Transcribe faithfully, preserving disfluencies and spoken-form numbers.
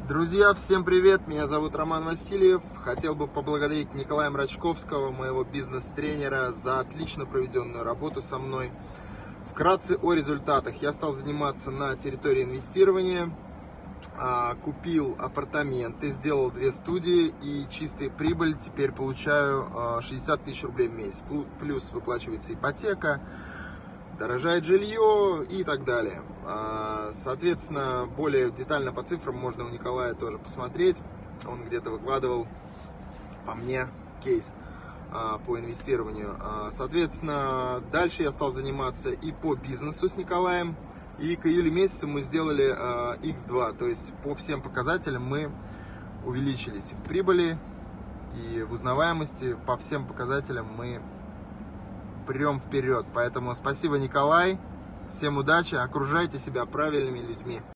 Друзья, всем привет! Меня зовут Роман Васильев. Хотел бы поблагодарить Николая Мрачковского, моего бизнес-тренера, за отлично проведенную работу со мной. Вкратце о результатах. Я стал заниматься на территории инвестирования, купил апартаменты, сделал две студии и чистая прибыль. Теперь получаю шестьдесят тысяч рублей в месяц. Плюс выплачивается ипотека, дорожает жилье и так далее. Соответственно, более детально по цифрам можно у Николая тоже посмотреть. Он где-то выкладывал по мне кейс по инвестированию. Соответственно, дальше я стал заниматься и по бизнесу с Николаем. И к июлю месяцу мы сделали икс два. То есть по всем показателям мы увеличились в прибыли и в узнаваемости. По всем показателям мы прем вперед. Поэтому спасибо, Николай. Всем удачи. Окружайте себя правильными людьми.